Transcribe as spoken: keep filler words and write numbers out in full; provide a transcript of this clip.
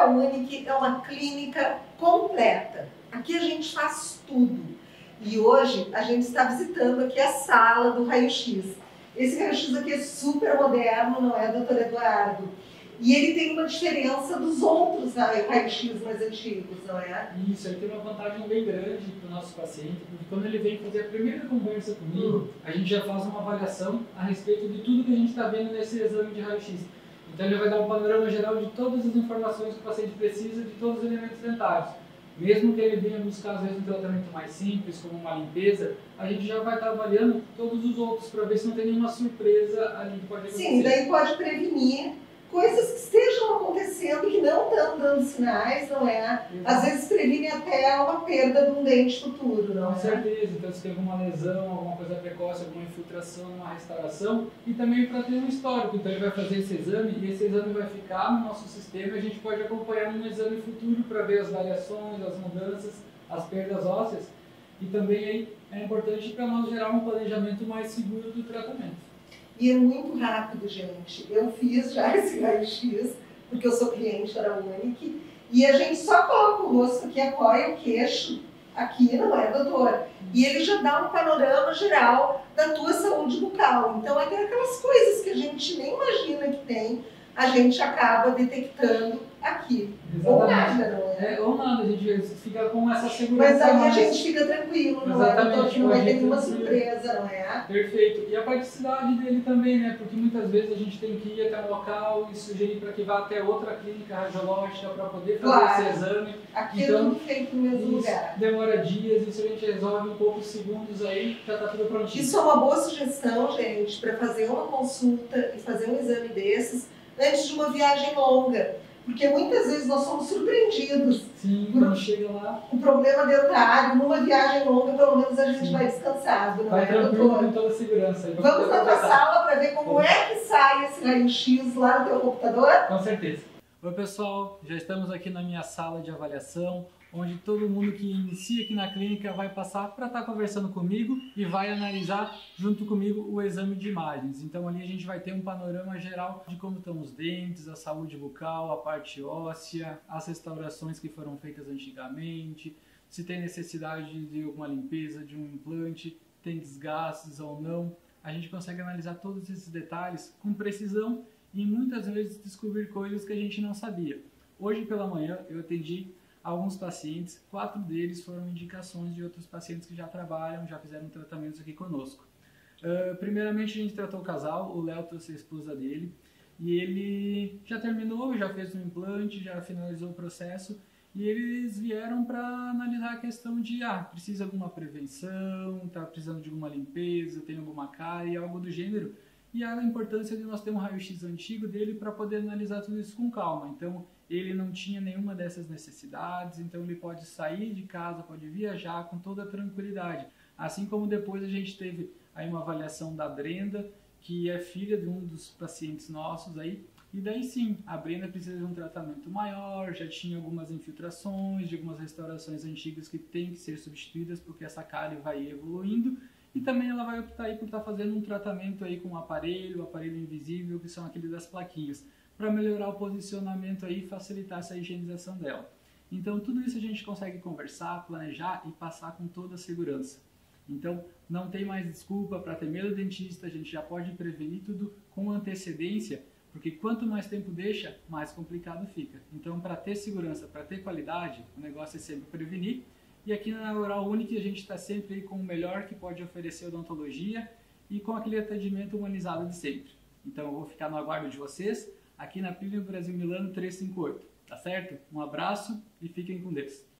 Oral Unique é uma clínica completa. Aqui a gente faz tudo. E hoje a gente está visitando aqui a sala do raio-x. Esse raio-x aqui é super moderno, não é, doutor Eduardo? E ele tem uma diferença dos outros raio-x mais antigos, não é? Isso, ele tem uma vantagem bem grande para o nosso paciente, porque quando ele vem fazer a primeira conversa comigo, hum. a gente já faz uma avaliação a respeito de tudo que a gente está vendo nesse exame de raio-x. Então ele vai dar um panorama geral de todas as informações que o paciente precisa de todos os elementos dentários. Mesmo que ele venha buscar, às vezes, um tratamento mais simples, como uma limpeza, a gente já vai estar avaliando todos os outros para ver se não tem nenhuma surpresa ali que pode acontecer. Sim, daí pode prevenir coisas que estejam acontecendo que não estão dando sinais, não é? Exato. Às vezes previne até uma perda de um dente futuro, não é? Com certeza. Então, se tem alguma lesão, alguma coisa precoce, alguma infiltração, uma restauração, e também para ter um histórico. Então, ele vai fazer esse exame e esse exame vai ficar no nosso sistema e a gente pode acompanhar no exame futuro para ver as variações, as mudanças, as perdas ósseas. E também aí é importante para nós gerar um planejamento mais seguro do tratamento. E é muito rápido, gente. Eu fiz já esse raio-x, porque eu sou cliente da Oral Unique, e a gente só coloca o rosto aqui, apoia o queixo aqui, não é, doutor? E ele já dá um panorama geral da tua saúde bucal. Então, até aquelas coisas que a gente nem imagina que tem, a gente acaba detectando aqui. Exatamente. Ou nada, não é? é? Ou nada, a gente fica com essa segurança. Mas aí mais... a gente fica tranquilo, não Exatamente, é, doutor? Que não vai ter nenhuma tranquilo. surpresa, não é? Perfeito. E a praticidade dele também, né? Porque muitas vezes a gente tem que ir até um local e sugerir para que vá até outra clínica radiológica para poder fazer claro. esse exame. Aqui então, é tudo feito no mesmo lugar. Demora dias, isso a gente resolve em poucos segundos aí, já está tudo prontinho. Isso é uma boa sugestão, gente, para fazer uma consulta e fazer um exame desses antes de uma viagem longa. Porque muitas vezes nós somos surpreendidos. Sim, por quando chega lá. um problema dentário, numa viagem longa, pelo menos a gente Sim. vai descansado, não vai é, tranquilo, doutor? com toda a segurança. Aí, vamos na tua sala para ver como é que sai esse raio-x lá no teu computador? Com certeza. Oi pessoal, já estamos aqui na minha sala de avaliação, onde todo mundo que inicia aqui na clínica vai passar para estar conversando comigo e vai analisar junto comigo o exame de imagens. Então ali a gente vai ter um panorama geral de como estão os dentes, a saúde bucal, a parte óssea, as restaurações que foram feitas antigamente, se tem necessidade de alguma limpeza, de um implante, tem desgastes ou não. A gente consegue analisar todos esses detalhes com precisão e muitas vezes descobrir coisas que a gente não sabia. Hoje pela manhã eu atendi alguns pacientes, quatro deles foram indicações de outros pacientes que já trabalham, já fizeram tratamentos aqui conosco. Uh, primeiramente a gente tratou o casal, o Léo trouxe a esposa dele, e ele já terminou, já fez um implante, já finalizou o processo, e eles vieram para analisar a questão de, ah, precisa de alguma prevenção, está precisando de alguma limpeza, tem alguma cárie, algo do gênero, e a importância de nós ter um raio-x antigo dele para poder analisar tudo isso com calma. Então, ele não tinha nenhuma dessas necessidades, então ele pode sair de casa, pode viajar com toda a tranquilidade. Assim como depois a gente teve aí uma avaliação da Brenda, que é filha de um dos pacientes nossos aí, e daí sim, a Brenda precisa de um tratamento maior, já tinha algumas infiltrações, de algumas restaurações antigas que têm que ser substituídas porque essa cárie vai evoluindo, e também ela vai optar aí por estar fazendo um tratamento aí com um aparelho, o aparelho invisível, que são aqueles das plaquinhas, para melhorar o posicionamento aí e facilitar essa higienização dela. Então tudo isso a gente consegue conversar, planejar e passar com toda a segurança. Então não tem mais desculpa para ter medo do dentista, a gente já pode prevenir tudo com antecedência, porque quanto mais tempo deixa, mais complicado fica. Então para ter segurança, para ter qualidade, o negócio é sempre prevenir. E aqui na Oral Unique a gente está sempre com o melhor que pode oferecer odontologia e com aquele atendimento humanizado de sempre. Então eu vou ficar no aguardo de vocês aqui na Plínio Brasil Milano trezentos e cinquenta e oito, tá certo? Um abraço e fiquem com Deus.